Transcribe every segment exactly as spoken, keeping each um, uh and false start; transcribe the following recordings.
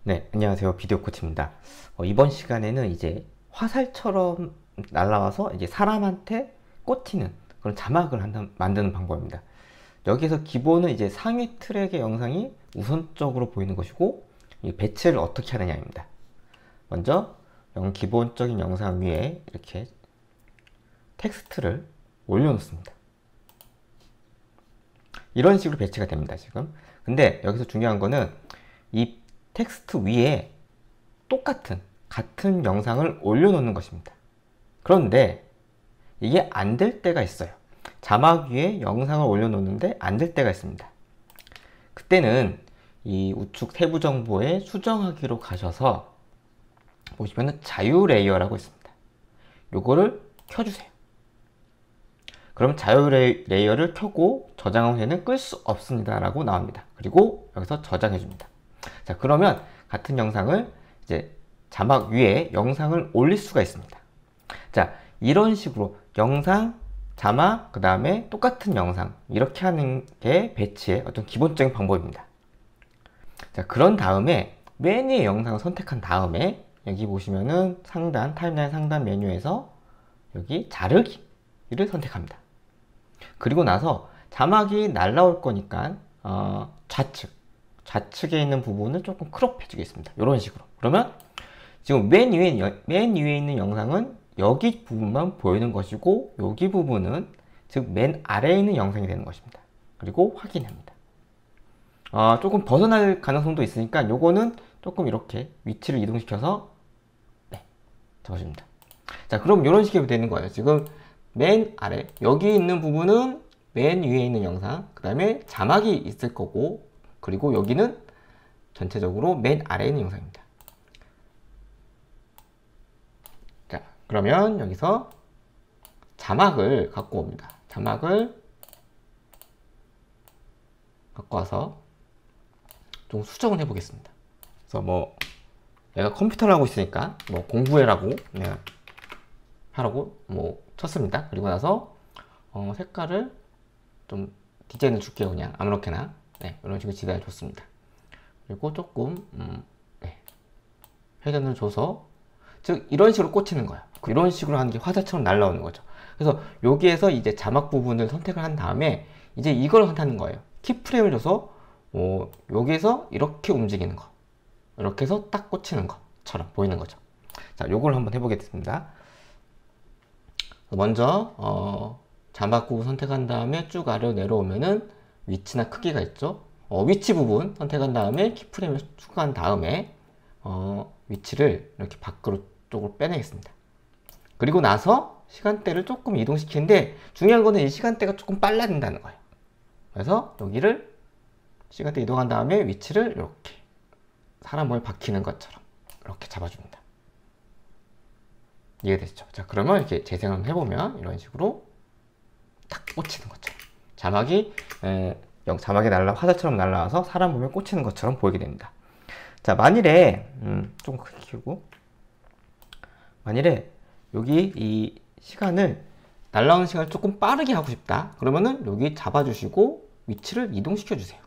네, 안녕하세요. 비디오 코치입니다. 어, 이번 시간에는 이제 화살처럼 날아와서 이제 사람한테 꽂히는 그런 자막을 한다, 만드는 방법입니다. 여기서 기본은 이제 상위 트랙의 영상이 우선적으로 보이는 것이고, 이 배치를 어떻게 하느냐입니다. 먼저 기본적인 영상 위에 이렇게 텍스트를 올려놓습니다. 이런 식으로 배치가 됩니다, 지금. 근데 여기서 중요한 거는 이 텍스트 위에 똑같은 같은 영상을 올려놓는 것입니다. 그런데 이게 안 될 때가 있어요. 자막 위에 영상을 올려놓는데 안 될 때가 있습니다. 그때는 이 우측 세부 정보에 수정하기로 가셔서 보시면은 자유 레이어라고 있습니다. 요거를 켜주세요. 그럼 자유 레이어를 켜고 저장 후에는 끌 수 없습니다 라고 나옵니다. 그리고 여기서 저장해 줍니다. 자, 그러면 같은 영상을 이제 자막 위에 영상을 올릴 수가 있습니다. 자, 이런 식으로 영상, 자막, 그 다음에 똑같은 영상 이렇게 하는 게 배치의 어떤 기본적인 방법입니다. 자, 그런 다음에 맨 위에 영상을 선택한 다음에 여기 보시면은 상단, 타임라인 상단 메뉴에서 여기 자르기를 선택합니다. 그리고 나서 자막이 날라올 거니까 어, 좌측 좌측에 있는 부분을 조금 크롭 해주겠습니다. 이런 식으로. 그러면 지금 맨 위에, 맨 위에 있는 영상은 여기 부분만 보이는 것이고, 여기 부분은 즉 맨 아래에 있는 영상이 되는 것입니다. 그리고 확인합니다. 어, 조금 벗어날 가능성도 있으니까 요거는 조금 이렇게 위치를 이동시켜서 네, 잡아줍니다. 자, 그럼 이런 식으로 되는 거예요. 지금 맨 아래 여기 있는 부분은 맨 위에 있는 영상, 그 다음에 자막이 있을 거고, 그리고 여기는 전체적으로 맨 아래에 있는 영상입니다. 자, 그러면 여기서 자막을 갖고 옵니다. 자막을 갖고 와서 좀 수정을 해보겠습니다. 그래서 뭐 내가 컴퓨터를 하고 있으니까 뭐 공부해라고 네, 하라고 뭐 쳤습니다. 그리고 나서 어, 색깔을 좀 디자인을 줄게요. 그냥 아무렇게나. 네, 이런 식으로 디자인을 줬습니다. 그리고 조금 음, 네, 회전을 줘서 즉 이런 식으로 꽂히는 거예요. 이런 식으로 하는 게 화살처럼 날라오는 거죠. 그래서 여기에서 이제 자막 부분을 선택을 한 다음에 이제 이걸 한다는 거예요. 키프레임을 줘서 어, 여기에서 이렇게 움직이는 거, 이렇게 해서 딱 꽂히는 것처럼 보이는 거죠. 자, 요걸 한번 해보겠습니다. 먼저 어, 자막 부분 선택한 다음에 쭉 아래로 내려오면은 위치나 크기가 있죠. 어, 위치 부분 선택한 다음에 키프레임을 추가한 다음에 어, 위치를 이렇게 밖으로 쪽으로 빼내겠습니다. 그리고 나서 시간대를 조금 이동시키는데 중요한 거는 이 시간대가 조금 빨라진다는 거예요. 그래서 여기를 시간대 이동한 다음에 위치를 이렇게 사람 몸에 박히는 것처럼 이렇게 잡아줍니다. 이해되시죠? 자, 그러면 이렇게 재생을 해보면 이런 식으로 딱 꽂히는 것처럼 자막이 에, 자막이 날라 화살처럼 날라와서 사람 몸에 꽂히는 것처럼 보이게 됩니다. 자, 만일에 음, 좀 크게 키우고 만일에 여기 이 시간을 날라오는 시간을 조금 빠르게 하고 싶다. 그러면은 여기 잡아주시고 위치를 이동시켜 주세요.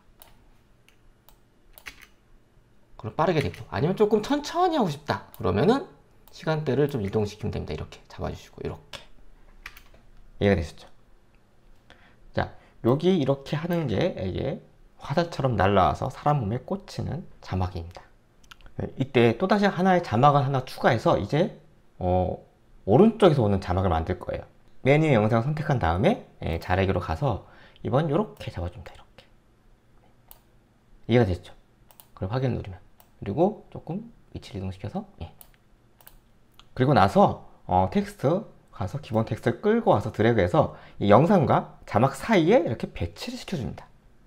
그럼 빠르게 되고, 아니면 조금 천천히 하고 싶다. 그러면은 시간대를 좀 이동시키면 됩니다. 이렇게 잡아주시고 이렇게. 이해가 되셨죠? 자, 여기 이렇게 하는 게 이게 화살처럼 날라와서 사람 몸에 꽂히는 자막입니다. 이때 또다시 하나의 자막을 하나 추가해서 이제 어, 오른쪽에서 오는 자막을 만들 거예요. 맨 위에 영상을 선택한 다음에 예, 자르기로 가서 이번 이렇게 잡아줍니다. 이렇게. 이해가 됐죠? 그럼 확인 누르면, 그리고 조금 위치를 이동시켜서 예. 그리고 나서 어, 텍스트 가서 기본 텍스트를 끌고 와서 드래그해서 이 영상과 자막 사이에 이렇게 배치를 시켜줍니다.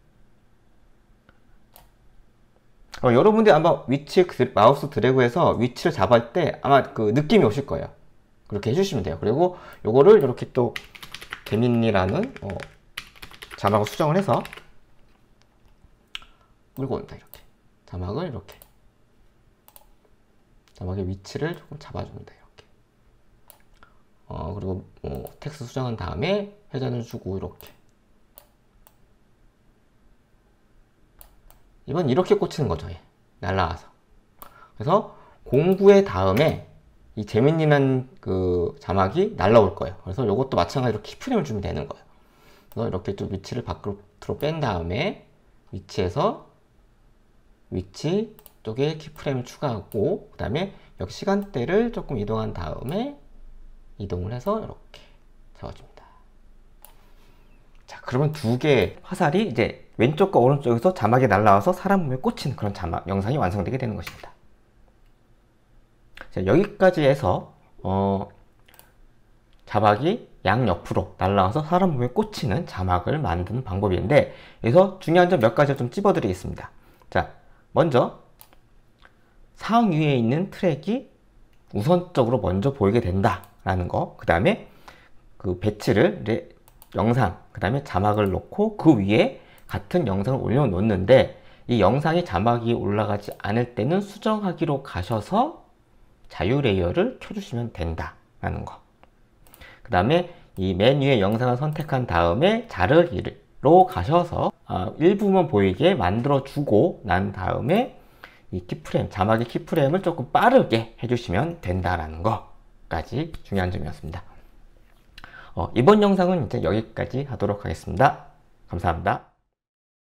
어, 여러분들 아마 위치 마우스 드래그해서 위치를 잡을 때 아마 그 느낌이 오실 거예요. 그렇게 해주시면 돼요. 그리고 요거를 이렇게 또 개민이라는 어, 자막을 수정을 해서 끌고 온다. 이렇게 자막을 이렇게 자막의 위치를 조금 잡아줍니다. 이렇게 어, 그리고 뭐 텍스트 수정한 다음에 회전을 주고 이렇게 이건 이렇게 꽂히는 거죠. 예. 날라와서 그래서 공구의 다음에 이 재민이라는 그 자막이 날라올 거예요. 그래서 이것도 마찬가지로 키프레임을 주면 되는 거예요. 그래서 이렇게 좀 위치를 밖으로 뺀 다음에 위치에서 위치 쪽에 키프레임을 추가하고, 그 다음에 여기 시간대를 조금 이동한 다음에 이동을 해서 이렇게 적어줍니다. 자, 그러면 두 개의 화살이 이제 왼쪽과 오른쪽에서 자막이 날라와서 사람 몸에 꽂히는 그런 자막 영상이 완성되게 되는 것입니다. 자, 여기까지 해서 어, 자막이 양옆으로 날라와서 사람 몸에 꽂히는 자막을 만드는 방법인데, 여기서 중요한 점 몇 가지를 좀 찝어드리겠습니다. 자, 먼저 상위에 있는 트랙이 우선적으로 먼저 보이게 된다라는 거, 그 다음에 그 배치를 레, 영상, 그 다음에 자막을 놓고 그 위에 같은 영상을 올려놓는데, 이 영상이 자막이 올라가지 않을 때는 수정하기로 가셔서 자유 레이어를 켜주시면 된다라는 거. 그 다음에 이 맨 위에 영상을 선택한 다음에 자르기로 가셔서 어, 일부만 보이게 만들어주고 난 다음에 이 키프레임, 자막의 키프레임을 조금 빠르게 해주시면 된다라는 거까지 중요한 점이었습니다. 어, 이번 영상은 이제 여기까지 하도록 하겠습니다. 감사합니다.